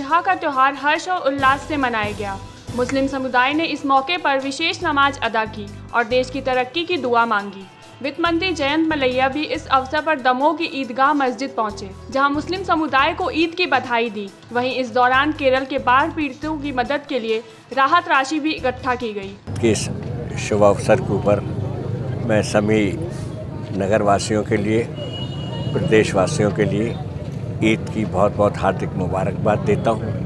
अजहा का त्यौहार हर्ष और उल्लास से मनाया गया। मुस्लिम समुदाय ने इस मौके पर विशेष नमाज अदा की और देश की तरक्की की दुआ मांगी। वित्त मंत्री जयंत मलैया भी इस अवसर पर दमोह की ईदगाह मस्जिद पहुंचे, जहां मुस्लिम समुदाय को ईद की बधाई दी। वहीं इस दौरान केरल के बाढ़ पीड़ितों की मदद के लिए राहत राशि भी इकट्ठा की गई। इस शुभ अवसर के ऊपर मैं सभी नगरवासियों के लिए, प्रदेशवासियों के लिए ईद की बहुत बहुत हार्दिक मुबारकबाद देता हूँ।